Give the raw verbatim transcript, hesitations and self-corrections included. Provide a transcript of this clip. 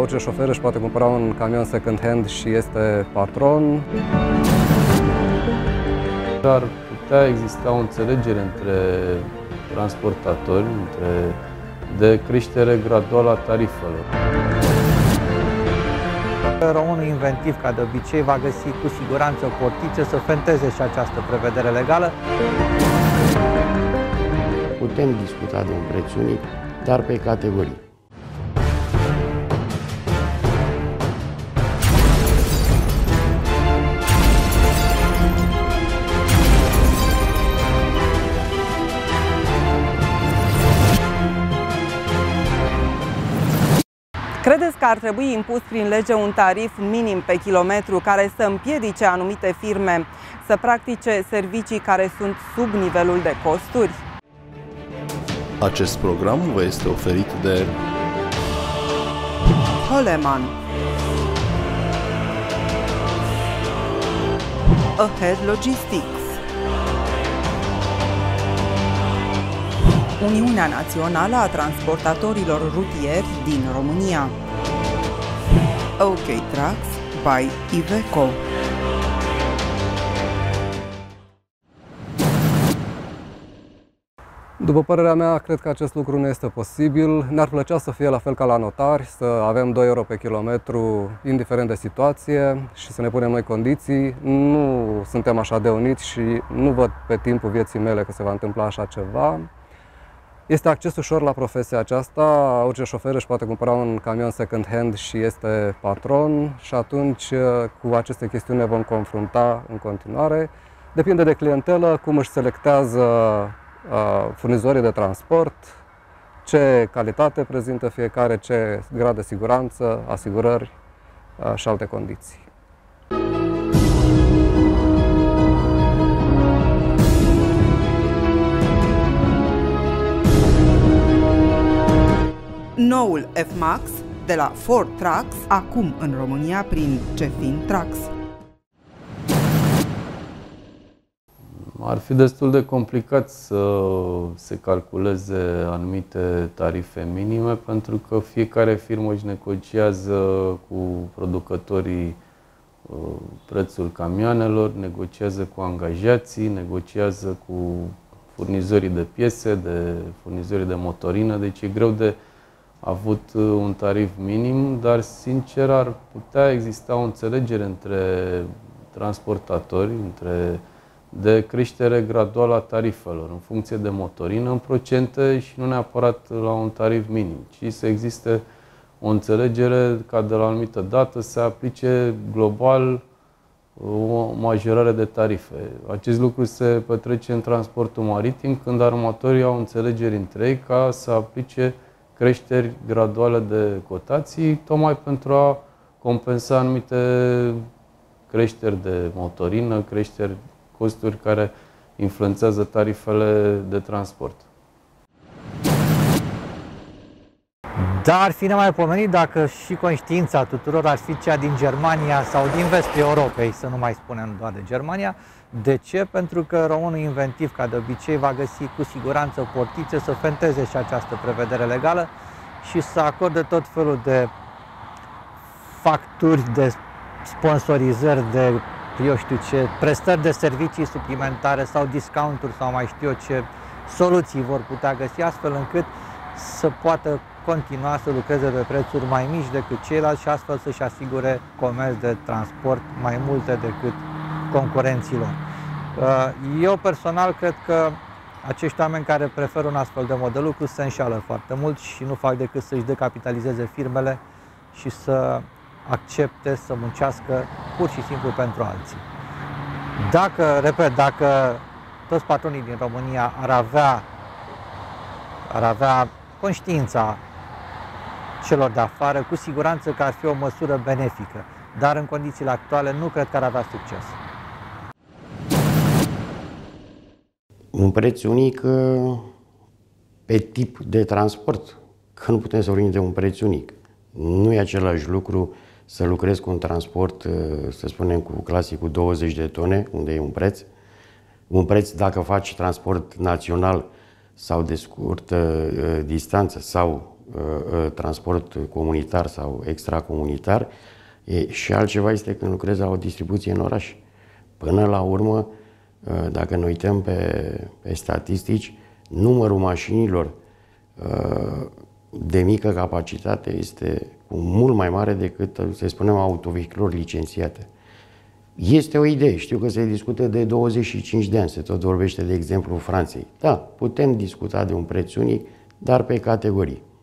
orice șofer își poate cumpăra un camion second-hand și este patron. Ar putea exista o înțelegere între transportatori, între, de creștere graduală a tarifelor. Românul inventiv, ca de obicei, va găsi cu siguranță o portiță să fenteze și această prevedere legală. Putem discuta de un preț unic, dar pe categorii. Credeți că ar trebui impus prin lege un tarif minim pe kilometru care să împiedice anumite firme să practice servicii care sunt sub nivelul de costuri? Acest program vă este oferit de Holleman, Ahead Logistics, Uniunea Națională a Transportatorilor Rutieri din România, OK Trucks by Iveco. După părerea mea, cred că acest lucru nu este posibil. Ne-ar plăcea să fie la fel ca la notari, să avem doi euro pe kilometru, indiferent de situație, și să ne punem noi condiții. Nu suntem așa de uniți și nu văd pe timpul vieții mele că se va întâmpla așa ceva. Este acces ușor la profesia aceasta, orice șofer își poate cumpăra un camion second-hand și este patron și atunci cu aceste chestiuni ne vom confrunta în continuare. Depinde de clientelă, cum își selectează uh, furnizorii de transport, ce calitate prezintă fiecare, ce grad de siguranță, asigurări uh, și alte condiții. Noul F-Max de la Ford Trucks, acum în România prin Cefin Trucks. Ar fi destul de complicat să se calculeze anumite tarife minime, pentru că fiecare firmă își negociază cu producătorii prețul camioanelor, negociază cu angajații, negociază cu furnizorii de piese, de furnizorii de motorină, deci e greu de avut un tarif minim, dar sincer ar putea exista o înțelegere între transportatori, între, de creștere graduală a tarifelor în funcție de motorină, în procente și nu neapărat la un tarif minim, ci să existe o înțelegere ca de la o anumită dată să aplice global o majorare de tarife. Acest lucru se petrece în transportul maritim, când armatorii au înțelegeri între ei ca să aplice creșteri graduale de cotații, tocmai pentru a compensa anumite creșteri de motorină, creșteri, costuri care influențează tarifele de transport. Dar ar fi nemaipomenit dacă și conștiința tuturor ar fi cea din Germania sau din vestul Europei, să nu mai spunem doar de Germania. De ce? Pentru că românul inventiv, ca de obicei, va găsi cu siguranță o portiță să fenteze și această prevedere legală și să acorde tot felul de facturi, de sponsorizări, de, eu știu ce, prestări de servicii suplimentare sau discounturi sau mai știu eu ce soluții vor putea găsi, astfel încât să poată continua să lucreze pe prețuri mai mici decât ceilalți și astfel să-și asigure comerț de transport mai multe decât concurenților. Eu personal cred că acești oameni care preferă un astfel de mod de lucru se înșeală foarte mult și nu fac decât să-și decapitalizeze firmele și să accepte să muncească pur și simplu pentru alții. Dacă, repet, dacă toți patronii din România ar avea, ar avea conștiința celor de afară, cu siguranță că ar fi o măsură benefică, dar în condițiile actuale nu cred că ar avea succes. Un preț unic pe tip de transport, că nu putem să vorbim de un preț unic. Nu e același lucru să lucrezi cu un transport, să spunem, cu clasicul douăzeci de tone, unde e un preț. Un preț dacă faci transport național sau de scurtă distanță sau uh, transport comunitar sau extracomunitar, e, și altceva este când lucrezi la o distribuție în oraș. Până la urmă, uh, dacă ne uităm pe, pe statistici, numărul mașinilor uh, de mică capacitate este cu mult mai mare decât, să spunem, autovehiculuri licențiate. Este o idee, știu că se discută de douăzeci și cinci de ani, se tot vorbește de exemplu Franței. Da, putem discuta de un preț unic, dar pe categorii.